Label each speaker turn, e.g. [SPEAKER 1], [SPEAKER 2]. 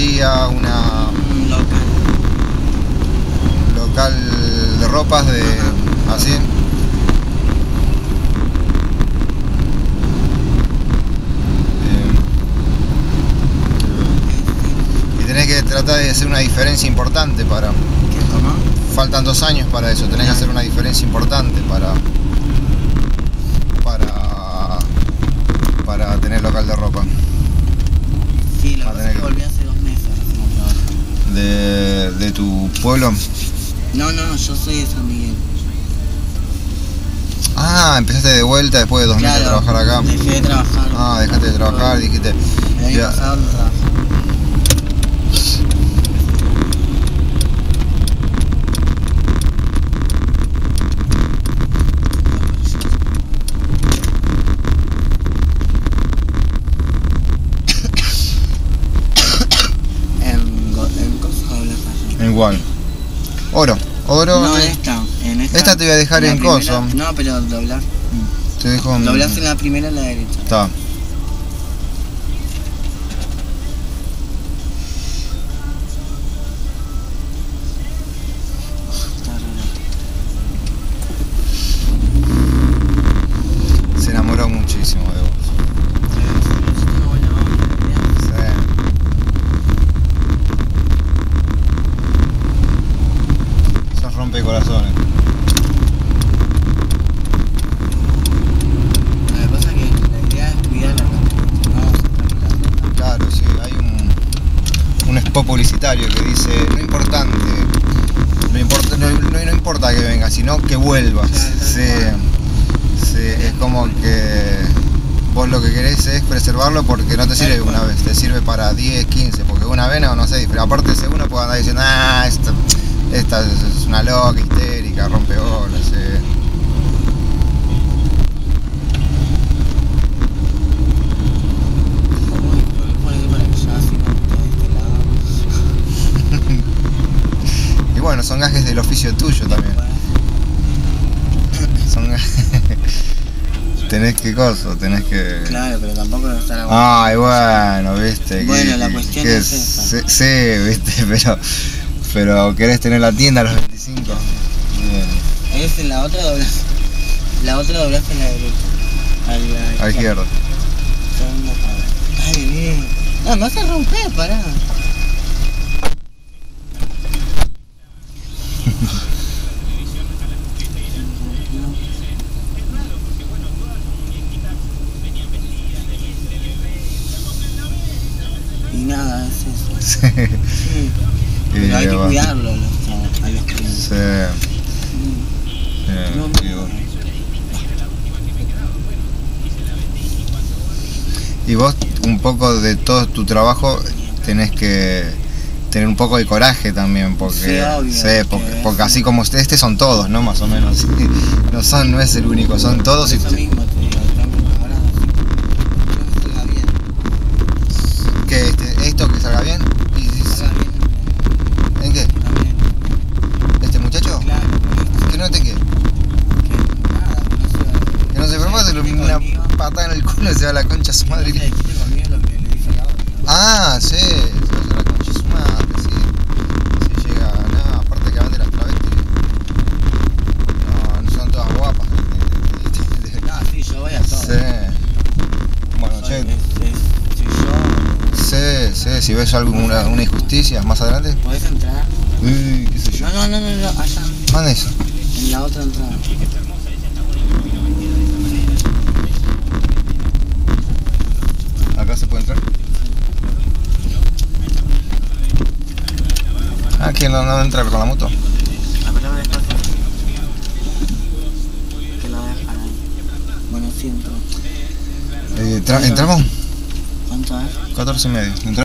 [SPEAKER 1] ropería,
[SPEAKER 2] Un local.
[SPEAKER 1] local de ropas, de así. Y tenés que tratar de hacer una diferencia importante para...
[SPEAKER 2] ¿Qué toma?
[SPEAKER 1] Faltan 2 años para eso, tenés que hacer una diferencia importante para tener local de ropa.
[SPEAKER 2] Sí, lo que pasa es que volví hace 2 meses a trabajar.
[SPEAKER 1] ¿De tu pueblo?
[SPEAKER 2] No, yo soy de San Miguel.
[SPEAKER 1] Ah, empezaste de vuelta después de 2 meses a trabajar acá.
[SPEAKER 2] Dejé de trabajar.
[SPEAKER 1] Ah, dejaste de trabajar, dijiste.
[SPEAKER 2] El año pasado no trabajé.
[SPEAKER 1] En igual. Oro.
[SPEAKER 2] No, en esta
[SPEAKER 1] te voy a dejar en coso.
[SPEAKER 2] No, pero doblar.
[SPEAKER 1] Te dejo en...
[SPEAKER 2] Doblás en la primera a la derecha.
[SPEAKER 1] Está. Se enamoró muchísimo de vos. Rompe corazones.
[SPEAKER 2] Lo que pasa es que la idea es cuidar la ropa.
[SPEAKER 1] Claro, sí, hay un spot publicitario que dice no importa que vengas, sino que vuelvas.
[SPEAKER 2] Claro,
[SPEAKER 1] Sí, es como que vos lo que querés es preservarlo porque no te sirve una vez, te sirve para 10, 15, porque una vez no sé, pero aparte uno puede andar diciendo, esta es una loca, histérica, rompe bolas, Y bueno, son gajes del oficio tuyo también. Son tenés que tenés que...
[SPEAKER 2] Claro, pero tampoco no está la...
[SPEAKER 1] Ay, bueno, viste.
[SPEAKER 2] Bueno, la cuestión es esa.
[SPEAKER 1] Sí, viste, pero querés tener la tienda a los 25. Bien.
[SPEAKER 2] Es en la otra doblaste. La otra doblaste en la derecha.
[SPEAKER 1] A la izquierda.
[SPEAKER 2] Segunda tabla. Ay, bien. No, me vas a romper, pará. Y nada, es eso.
[SPEAKER 1] Sí.
[SPEAKER 2] Sí. Pero hay que cuidarlo a los clientes.
[SPEAKER 1] Sí. Y vos, un poco de todo tu trabajo, tenés que tener un poco de coraje también, porque,
[SPEAKER 2] sí, obvio,
[SPEAKER 1] porque así como ustedes son todos, ¿no? Más o menos. No es el único, son todos.
[SPEAKER 2] Eso mismo te digo, ahora que salga bien.
[SPEAKER 1] ¿Que esto que salga bien?
[SPEAKER 2] Salga bien.
[SPEAKER 1] ¿En qué?
[SPEAKER 2] También.
[SPEAKER 1] ¿Este muchacho?
[SPEAKER 2] Claro.
[SPEAKER 1] ¿Que no te qué? Que no se propone una patada en el culo y se va a la concha a su madre. Ah, sí, se va a la concha a su madre, sí. Si llega, no, aparte que van de las travestis. No son todas guapas.
[SPEAKER 2] Ah, sí, yo voy a todo.
[SPEAKER 1] Sí. Bueno, che. Sí, si ves alguna injusticia más adelante.
[SPEAKER 2] ¿Podés entrar?
[SPEAKER 1] Qué sé yo.
[SPEAKER 2] No, allá.
[SPEAKER 1] ¿Dónde es eso?
[SPEAKER 2] En la otra entrada.
[SPEAKER 1] ¿Acá se puede entrar? ¿Quién no entra con la moto?
[SPEAKER 2] Apretame despacio. Que la voy a dejar ahí. Bueno, sí, entro.
[SPEAKER 1] ¿Entramos?
[SPEAKER 2] ¿Cuánto es?
[SPEAKER 1] 14:30.